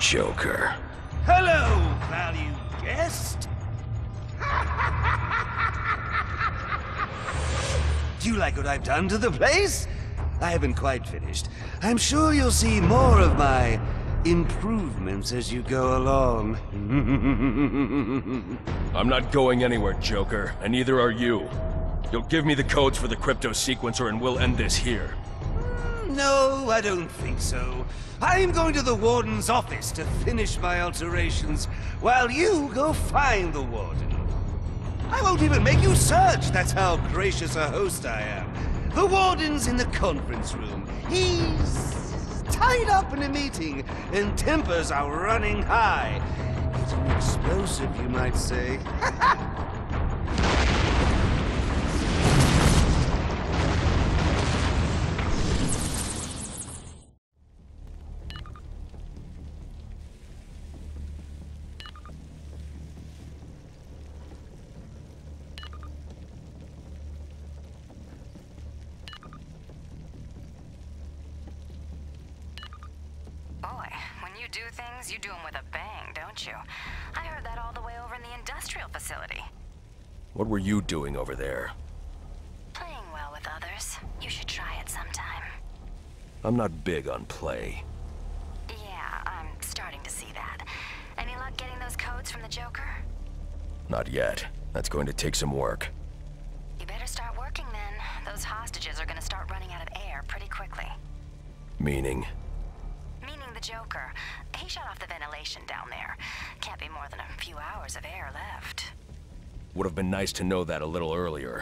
Joker. Hello, valued guest. Do you like what I've done to the place? I haven't quite finished. I'm sure you'll see more of my improvements as you go along. I'm not going anywhere, Joker, and neither are you. You'll give me the codes for the crypto sequencer and we'll end this here. No, I don't think so. I'm going to the Warden's office to finish my alterations, while you go find the Warden. I won't even make you search, that's how gracious a host I am. The Warden's in the conference room. He's tied up in a meeting, and tempers are running high. He's an explosive, you might say. Boy, when you do things, you do them with a bang, don't you? I heard that all the way over in the industrial facility. What were you doing over there? Playing well with others. You should try it sometime. I'm not big on play. Yeah, I'm starting to see that. Any luck getting those codes from the Joker? Not yet. That's going to take some work. You better start working then. Those hostages are gonna start running out of air pretty quickly. Meaning? Meaning the Joker. He shut off the ventilation down there. Can't be more than a few hours of air left. Would have been nice to know that a little earlier.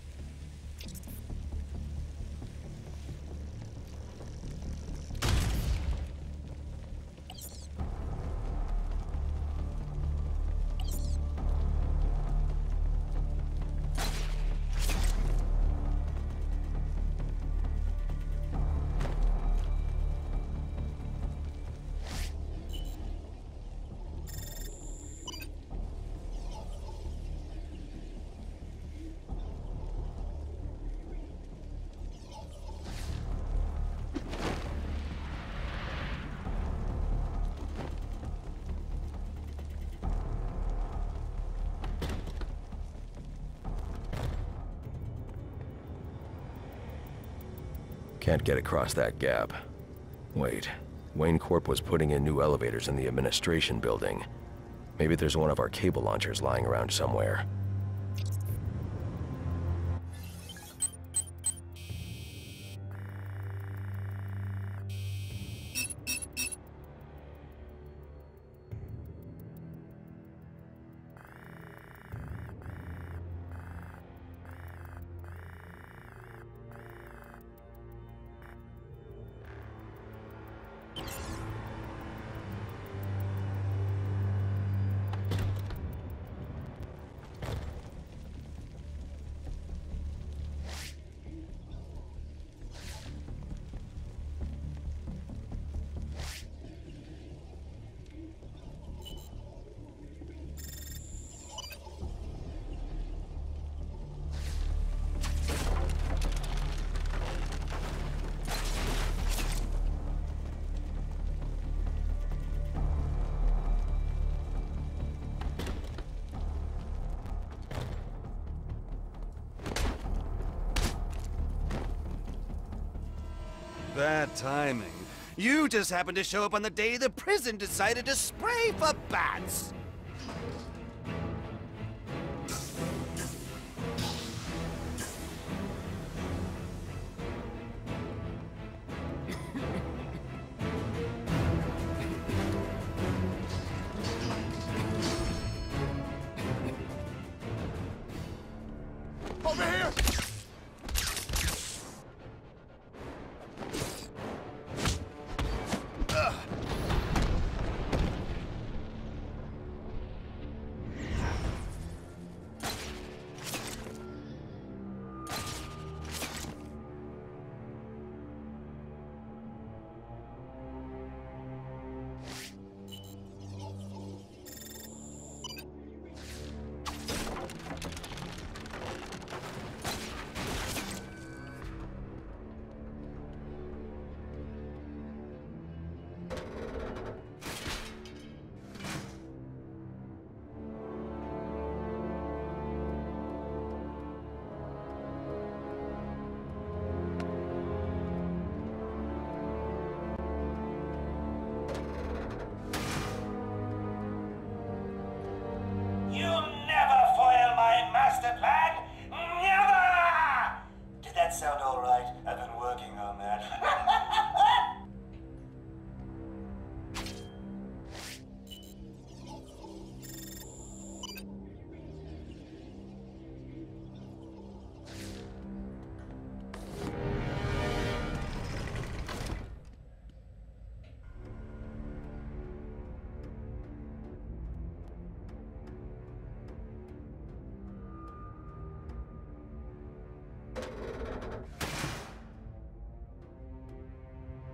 Can't get across that gap. Wait, Wayne Corp was putting in new elevators in the administration building. Maybe there's one of our cable launchers lying around somewhere. Bad timing. You just happened to show up on the day the prison decided to spray for bats. Over here!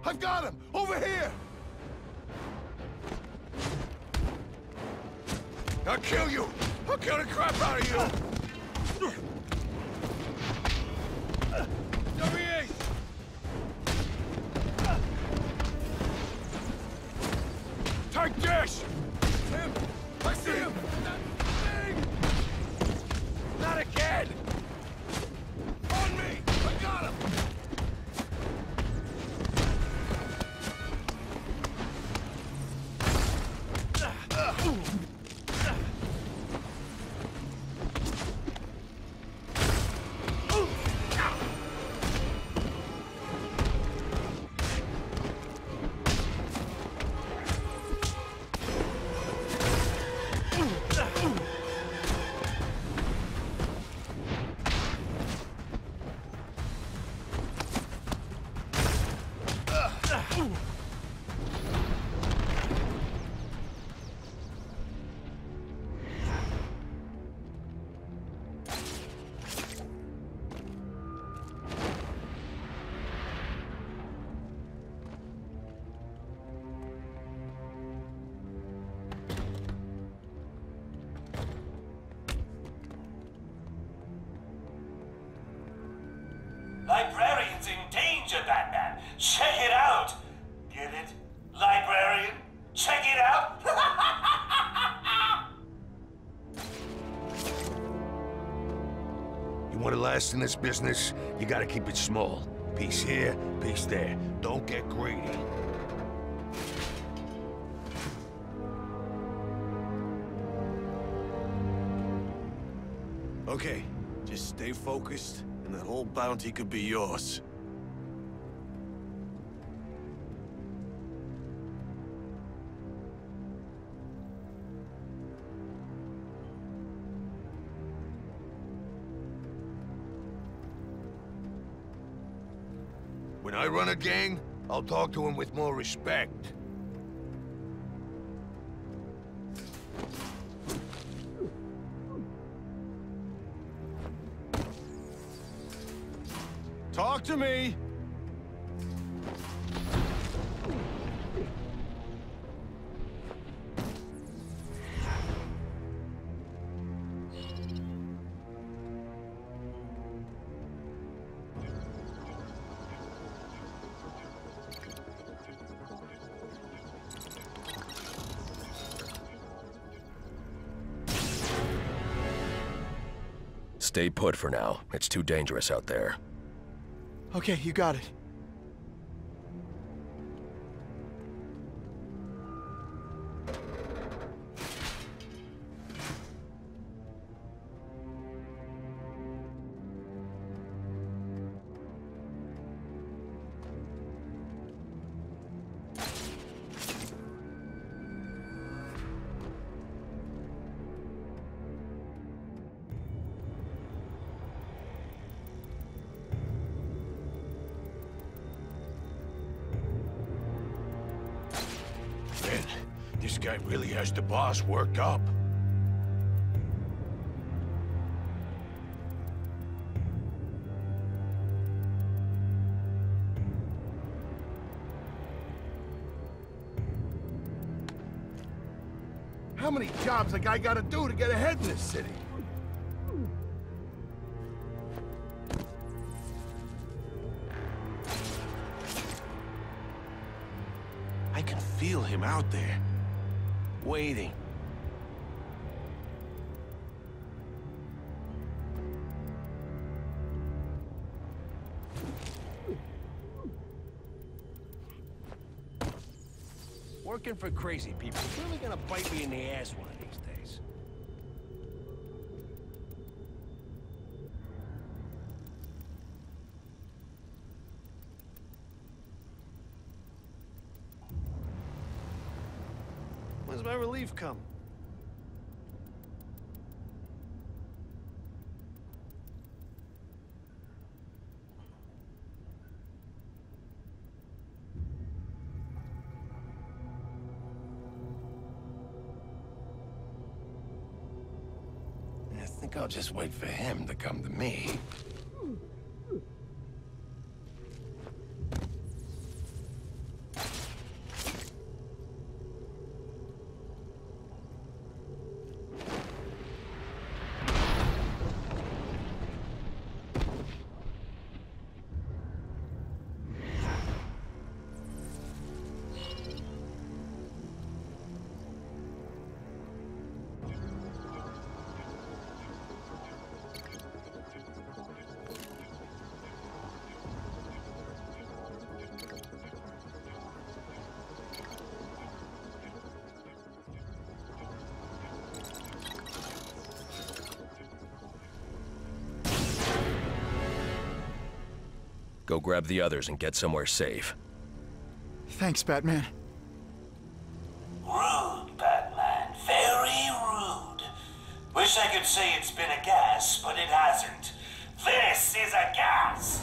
I've got him! Over here! I'll kill you! I'll kill the crap out of you! There he is! Take this! Him! I see him! Not again! On me! I got him! Librarian's in danger, Batman. Check it out. Get it? Librarian? Check it out. You want to last in this business, you gotta keep it small. Piece here, piece there. Don't get greedy. Okay, just stay focused, and the whole bounty could be yours. When I run a gang, I'll talk to him with more respect. Talk to me! Stay put for now. It's too dangerous out there. Okay, you got it. This guy really has the boss worked up. How many jobs a guy gotta do to get ahead in this city? I can feel him out there, waiting. Working for crazy people is really gonna bite me in the ass one of these days. When's my relief come? I think I'll just wait for him to come to me. Go grab the others and get somewhere safe. Thanks, Batman. Rude, Batman. Very rude. Wish I could say it's been a gas, but it hasn't. This is a gas!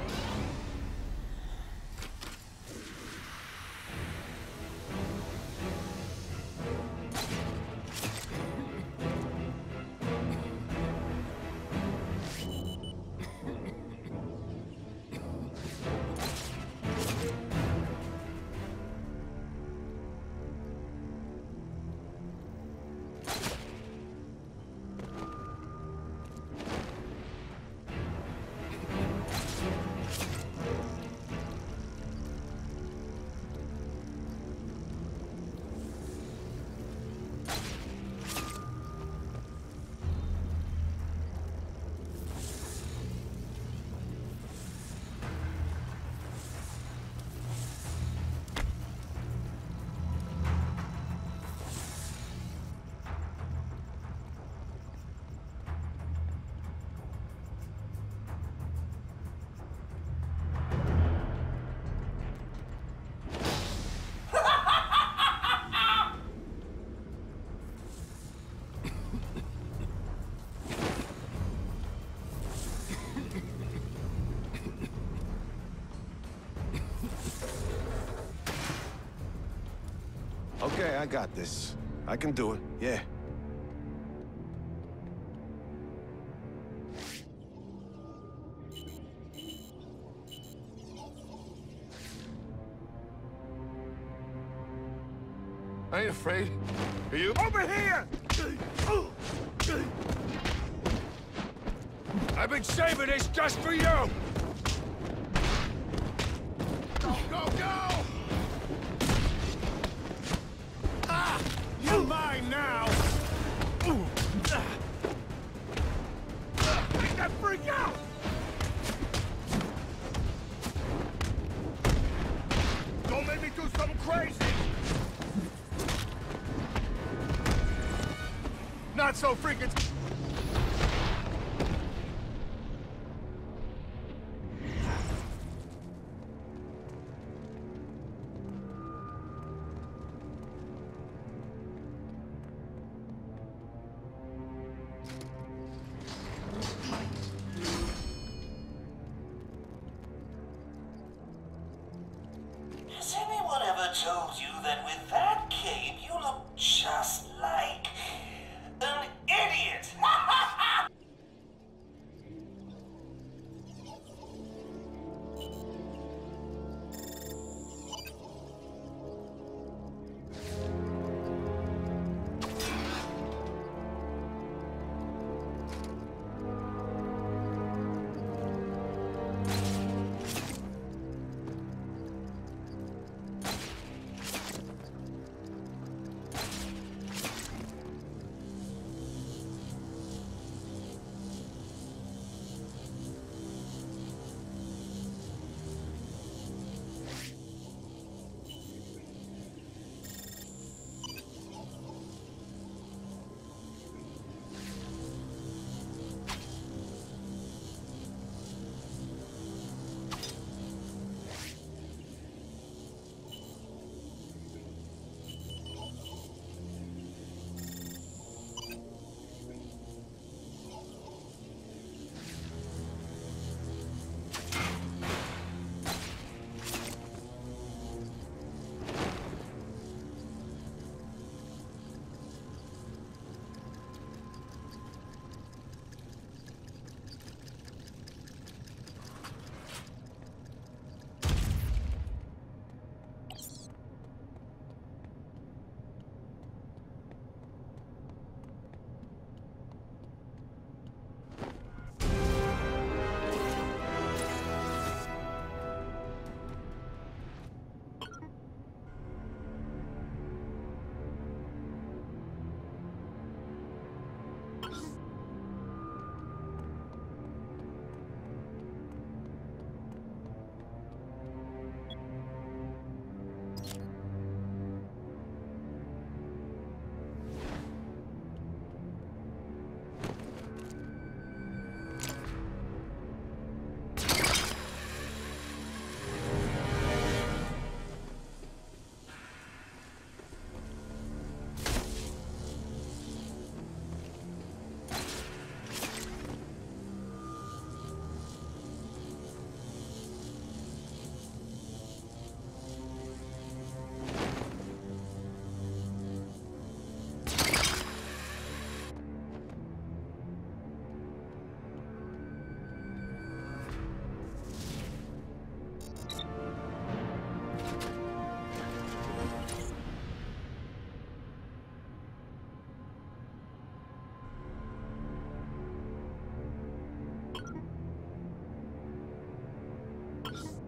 Okay, I got this. I can do it, yeah. I ain't afraid. Are you? Over here! I've been saving this just for you! Go, go, go! Ah! You're mine now! Make that freak out! Don't make me do something crazy! Not so freaking... Has anyone ever told you that with that cape you look just like an idiot? Just